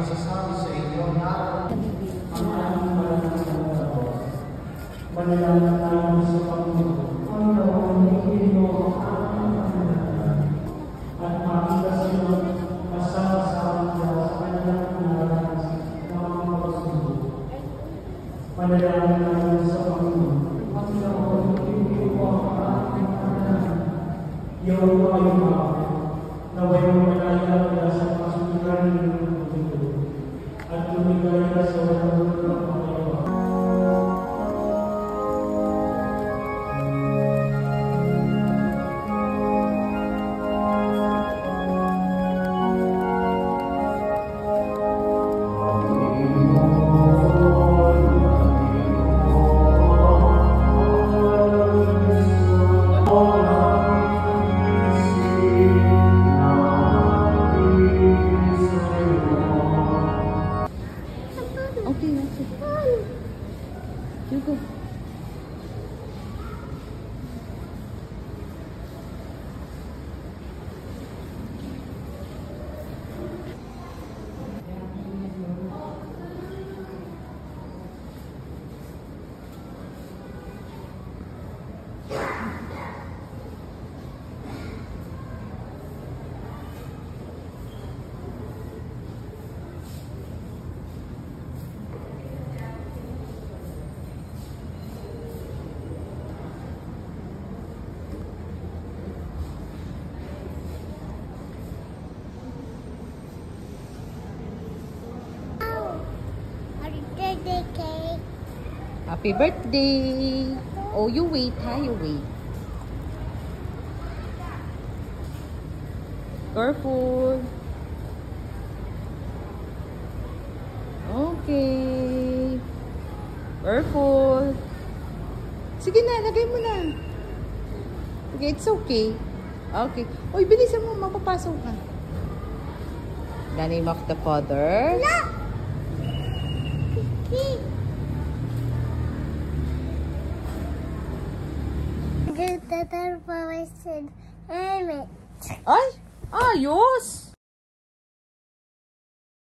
masasabi sa inyo na ang aming banal na Panginoon. Manalangin tayo sa Panginoon. Panginoon, hingin mo ang aming panalangin at makita sila kasama-sama sa kanilang panalangin ng mga pagsundo. Manalangin tayo sa Panginoon. Panginoon, hingin mo ang aming panalangin. Iyong kayo mga naway mo malaya sa pasukan ng mundo at lumigay sa walang lulong pangalawa. Go. Happy birthday! Oh, you wait, ha? You wait. Careful. Okay. Careful. Sige na, lagay mo na. Okay, it's okay. Okay. Uy, bilisan mo, mapapasok ka. The name of the Father. No! Good, that information. Ay! Ayos!